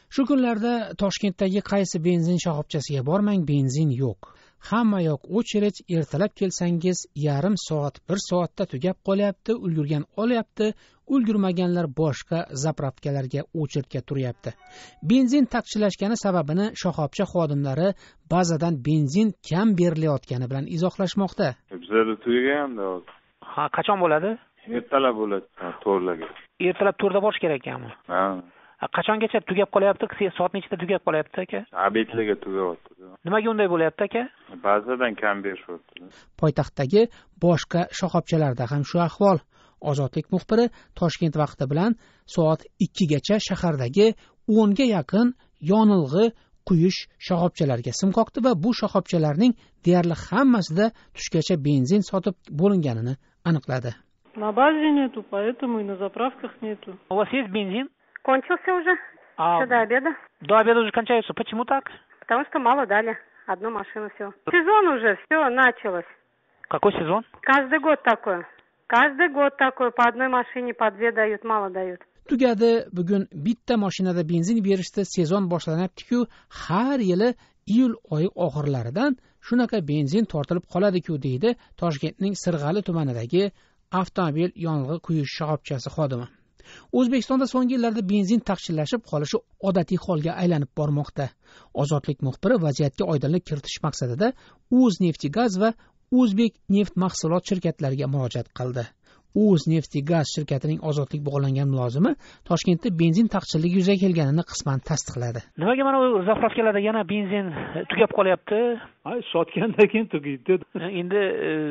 Shu kunlarda Toshkentdagi qaysi benzin shoxobchasiga bormang, benzin yo'q. Hamma yoq o'chirit, ertalab kelsangiz yarim soat, 1 soatda tugab qolyapti, ulgurgan olyapti, ulgurmaganlar boshqa zapravkalarga o'chiritga turyapti. Benzin taqchillashgani sababini shoxobcha xodimlari bazadan benzin kam berilayotgani bilan izohlashmoqda. Bizlarda tugaganda hozir. Ha, qachon bo'ladi? Ertalab bo'ladi, 4larga. Ertalab 4da borish kerak ekanmi? Ha. Qachongacha tugab qolyapti? Soat nechida tugab qolyapti aka? Obedlarga tugayapti. Nimaga unday bo'lyapti aka? Bazadan kam berishyapti. Poytaxtdagi boshqa shoxobchalarda ham shu ahvol. Ozodlik muxbiri Toshkent vaqti bilan soat 2 gacha shahardagi 10 ga yaqin yonilg'i quyish shoxobchalariga sim qoqdi va bu shoxobchalarning deyarli hammasida tushgacha benzin sotib bo'linganini aniqladi. На базе нету, поэтому и на заправках нету. У вас есть бензин? Кончился уже. Все до обеда. До обеда уже кончается. Почему так? Потому что мало дали. Одну машину всего. Сезон уже, все, началось. Какой сезон? Каждый год такое. Каждый год такое. По одной машине, по 2 дают, мало дают. Tugadi, bugun bitta mashinada benzin berishda sezon boshlanyapti-ku, har yili iyul oyi oxirlaridan shunaqa benzin tortilib qoladi-ku, deydi Toshkentning Sirg'ali tumanidagi avtomobil yonilg'i quyish shoxobchasi xodimi. O'zbekistonda so'nggi yillarda benzin taqchillashib qolishi odatiy holga aylanib bormoqda. Ozodlik muxbiri vaziyatga oydinlik kiritish maqsadida O'zneftigaz va O'zbek neft mahsulot shirkatlariga murojaat qildi. O'zneftigaz shirkatining ozodlik bog'langan mulozimi Toshkentda benzin taqchilligi yuzaga kelganini qisman tasdiqladi. Nimaga mana bu zapravkalarda yana benzin tugab qolyapti? Ay, sotgandan keyin tugaydi. Endi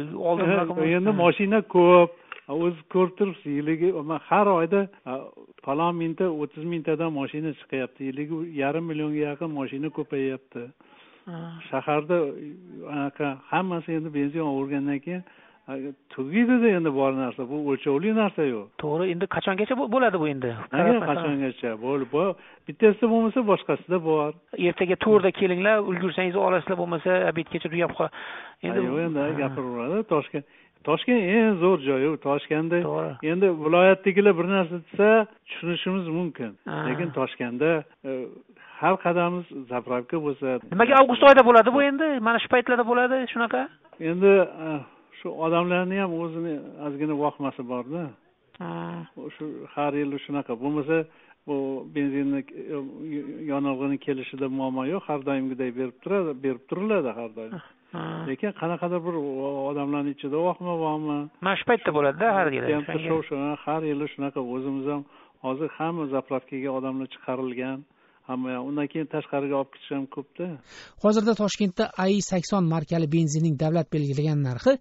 oldin endi mashina ko'p. O'zi ko'rib turibsiz, yiliga har oyda falon mingta, 30 mingtadan mashina chiqyapti. Yiliga 500 millionga yaqin mashina ko'payapti. Shaharda anaqa hammasi endi benzin olgandan keyin tugaydi-da, endi bor narsa. Bu o'lchovli narsa yo'q. To'g'ri, endi qachongacha bo'ladi bu endi? Qachongacha? Bu bittasida bo'lmasa boshqasida bor. Ertaga to'rda kelinglar, ulgursangiz olasizlar, bo'lmasa obedgacha tugab qoladi. Endi gapiraveradi. Toshkent eng zo'r joy. Toshkentda endi viloyatdagilar bir narsa desa tushunishimiz mumkin. Lekin Toshkentda har qadamimiz zapravka bo'lsa. Nimaga avgust oyida bo'ladi bu endi? Mana shu paytlarda bo'ladi shunaqa? Endi shu odamlarni ham o'zini ozgina vahmasi bor-da. Shu har yil shunaqa. Bo'lmasa bu benzinni yonilg'ini kelishida muammo yo'q, har doimgidek berib turiladi har doim. Lekin qanaqadir bir odamlarning ichida vahma bormi? Mana shu paytda bo'ladi-da har yili. Har yili shunaqa. O'zimiz ham hozir hamma zapravkaga odamlar chiqarilgan. Hamma undan keyin tashqariga olib ketish ham ko'pda. Hozirda Toshkentda AI80 markali benzinning davlat belgilagan narxi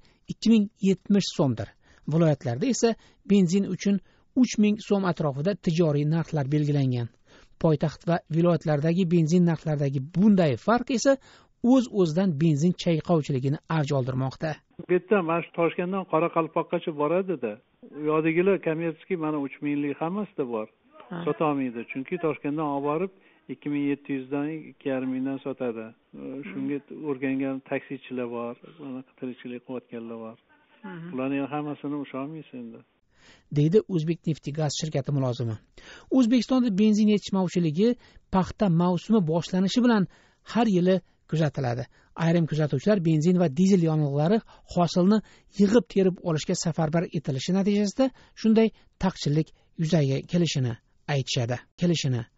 2070 so'mdir. Viloyatlarda esa benzin uchun 3000 so'm atrofida tijoriy narxlar belgilangan. Poytaxt va viloyatlardagi benzin narxlaridagi bunday farq esa o'z-o'zidan benzin chayqovchiligini avj oldirmoqda. Bu yerda mana shu Toshkentdan Qoraqalpoqgacha boradi-da. U yoqdagilar kommersiy mana 3000 lik hammasida bor. Sota olmaydi. Chunki Toshkentdan olib borib 2700 dan 2500 dan sotadi. Shunga o'rgangan taksichilar bor, tirikchilik qilayotganlar bor. Ularning hammasini usholmaysiz endi. Deydi O'zbek Neftigaz shirkati mulozimi. O'zbekistonda benzin yetishmovchiligi paxta mavsumi boshlanishi bilan har yili kuzatiladi. Ayrim kuzatuvchilar benzin va dizel yonilg'ilari hosilni yig'ib terib olishga safarbar etilishi natijasida shunday taqchillik yuzaga kelishini aytishadi.